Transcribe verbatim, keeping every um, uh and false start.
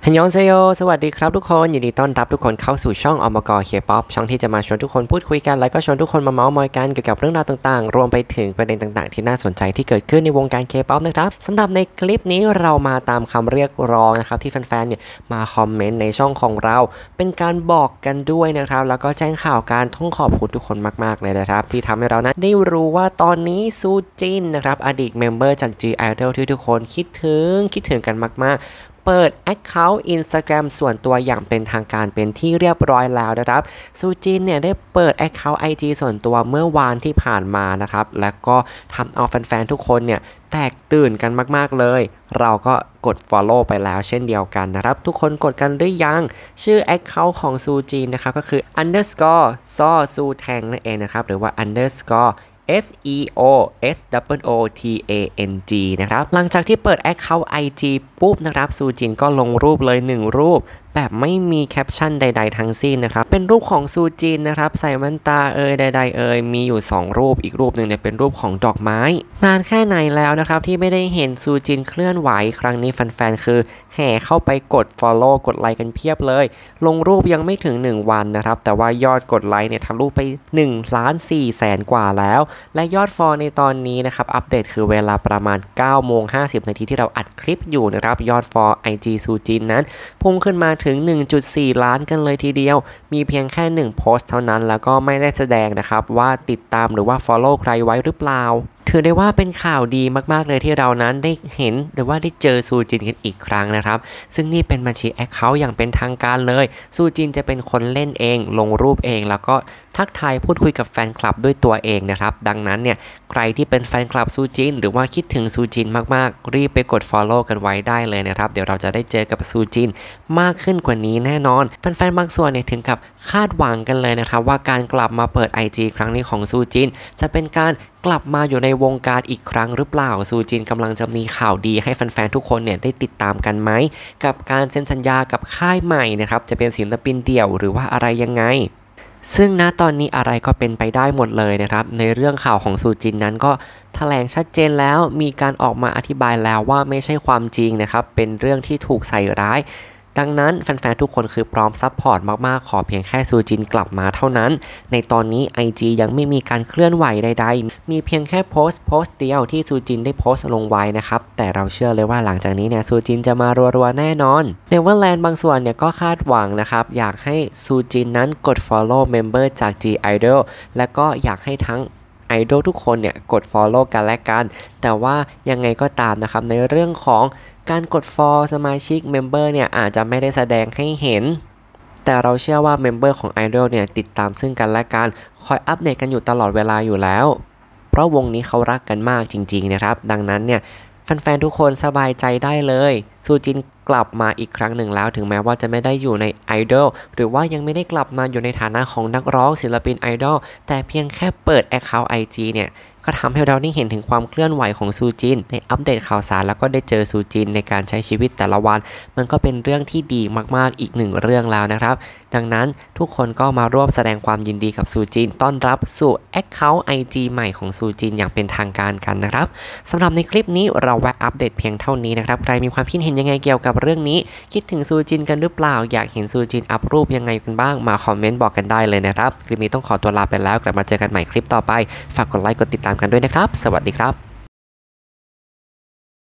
ฮันยองเซโยสวัสดีครับทุกคนยินดีต้อนรับทุกคนเข้าสู่ช่องอมกเคป๊อปช่องที่จะมาชวนทุกคนพูดคุยกันแล้วก็ชวนทุกคนมาเมาส์มอยกันเกี่ยวกับเรื่องราวต่างๆรวมไปถึงประเด็นต่างๆที่น่าสนใจที่เกิดขึ้นในวงการเคป๊อปนะครับสำหรับในคลิปนี้เรามาตามคำเรียกร้องนะครับที่แฟนๆเนี่ยมาคอมเมนต์ในช่องของเราเป็นการบอกกันด้วยนะครับแล้วก็แจ้งข่าวการต้องขอบคุณทุกคนมากๆเลยนะครับที่ทำให้เรานั้นได้รู้ว่าตอนนี้ซูจินนะครับอดีตเมมเบอร์จาก G Idol ที่ทุกคนคิดถึงคิดถึงกันมากๆเปิด Account Instagram ส่วนตัวอย่างเป็นทางการเป็นที่เรียบร้อยแล้วนะครับซูจินเนี่ยได้เปิด Account ไอ จี ส่วนตัวเมื่อวานที่ผ่านมานะครับและก็ทำเอาแฟนๆทุกคนเนี่ยแตกตื่นกันมากๆเลยเราก็กด Follow ไปแล้วเช่นเดียวกันนะครับทุกคนกดกันหรือยังชื่อ Account ของซูจินนะครับก็คือ underscore ซอซูแทงนั่นเองนะครับหรือว่า underscore S E O S O O T A N G นะครับหลังจากที่เปิด Account ไอ จี ปุ๊บนะครับซูจินก็ลงรูปเลยหนึ่งรูปแบบไม่มีแคปชั่นใดๆทั้งสิ้นนะครับเป็นรูปของซูจินนะครับใส่แว่นตาเอ่ยใดๆเอ่ยมีอยู่สองรูปอีกรูปหนึ่งเนี่ยเป็นรูปของดอกไม้นานแค่ไหนแล้วนะครับที่ไม่ได้เห็นซูจินเคลื่อนไหวครั้งนี้แฟนๆคือแห่เข้าไปกด Follow กดไลค์กันเพียบเลยลงรูปยังไม่ถึงหนึ่งวันนะครับแต่ว่ายอดกดไลค์เนี่ยทะลุไปหนึ่งล้านสี่แสนกว่าแล้วและยอดฟอลในตอนนี้นะครับอัปเดตคือเวลาประมาณ เก้าโมงห้าสิบ นาทีที่เราอัดคลิปอยู่นะครับยอดฟอล ไอ จี ซูจินนั้นพุ่งขึ้นมาถึง หนึ่งจุดสี่ ล้านกันเลยทีเดียวมีเพียงแค่หนึ่งโพสต์เท่านั้นแล้วก็ไม่ได้แสดงนะครับว่าติดตามหรือว่า follow ใครไว้หรือเปล่าถือได้ว่าเป็นข่าวดีมากๆเลยที่เรานั้นได้เห็นหรือว่าได้เจอซูจินกันอีกครั้งนะครับซึ่งนี่เป็นบัญชี Account อย่างเป็นทางการเลยซูจินจะเป็นคนเล่นเองลงรูปเองแล้วก็ทักทายพูดคุยกับแฟนคลับด้วยตัวเองนะครับดังนั้นเนี่ยใครที่เป็นแฟนคลับซูจินหรือว่าคิดถึงซูจินมากๆรีบไปกด follow กันไว้ได้เลยนะครับเดี๋ยวเราจะได้เจอกับซูจินมากขึ้นกว่านี้แน่นอนแฟนๆบางส่วนเนี่ยถึงกับคาดหวังกันเลยนะครับว่าการกลับมาเปิด ไอ จี ครั้งนี้ของซูจินจะเป็นการกลับมาอยู่ในวงการอีกครั้งหรือเปล่าซูจินกำลังจะมีข่าวดีให้แฟนๆทุกคนเนี่ยได้ติดตามกันไหมกับการเซ็นสัญญากับค่ายใหม่นะครับจะเป็นศิลปินเดี่ยวหรือว่าอะไรยังไงซึ่งณตอนนี้อะไรก็เป็นไปได้หมดเลยนะครับในเรื่องข่าวของซูจินนั้นก็แถลงชัดเจนแล้วมีการออกมาอธิบายแล้วว่าไม่ใช่ความจริงนะครับเป็นเรื่องที่ถูกใส่ร้ายดังนั้นแฟนๆทุกคนคือพร้อมซัพพอร์ตมากๆขอเพียงแค่ซูจินกลับมาเท่านั้นในตอนนี้ ไอ จี ยังไม่มีการเคลื่อนไหวใดๆมีเพียงแค่โพสต์โพสต์เดียวที่ซูจินได้โพสต์ลงไว้นะครับแต่เราเชื่อเลยว่าหลังจากนี้เนี่ยซูจินจะมารัวๆแน่นอนเนเวอร์แลนด์บางส่วนเนี่ยก็คาดหวังนะครับอยากให้ซูจินนั้นกด follow member จาก G Idol และก็อยากให้ทั้งไอดอลทุกคนเนี่ยกด follow กันและกันแต่ว่ายังไงก็ตามนะครับในเรื่องของการกด follow สมาชิก member เนี่ยอาจจะไม่ได้แสดงให้เห็นแต่เราเชื่อว่า member ของ idol เนี่ยติดตามซึ่งกันและกันคอยอัปเดตกันอยู่ตลอดเวลาอยู่แล้วเพราะวงนี้เขารักกันมากจริงๆนะครับดังนั้นเนี่ยแฟนๆทุกคนสบายใจได้เลยซูจินกลับมาอีกครั้งหนึ่งแล้วถึงแม้ว่าจะไม่ได้อยู่ในไอดอลหรือว่ายังไม่ได้กลับมาอยู่ในฐานะของนักร้องศิลปินไอดอลแต่เพียงแค่เปิด Account ไอ จี เนี่ยก็ทำให้เราได้เห็นถึงความเคลื่อนไหวของซูจินได้อัปเดตข่าวสารแล้วก็ได้เจอซูจินในการใช้ชีวิตแต่ละวันมันก็เป็นเรื่องที่ดีมากๆอีกหนึ่งเรื่องแล้วนะครับดังนั้นทุกคนก็มาร่วมแสดงความยินดีกับซูจินต้อนรับสู่ Account ไอ จี ใหม่ของซูจินอย่างเป็นทางการกันนะครับสำหรับในคลิปนี้เราแวะอัปเดตเพียงเท่านี้นะครับใครมีความคิดเห็นยังไงเกี่ยวกับเรื่องนี้คิดถึงซูจินกันหรือเปล่าอยากเห็นซูจินอัพรูปยังไงกันบ้างมาคอมเมนต์บอกกันได้เลยนะครับคลิปนี้ต้องขอตัวลาไปแล้วกลับมาเจอกันใหม่คลิปต่อไปฝากกดไลค์กดติดตามกันด้วยนะครับสวัสดีครับ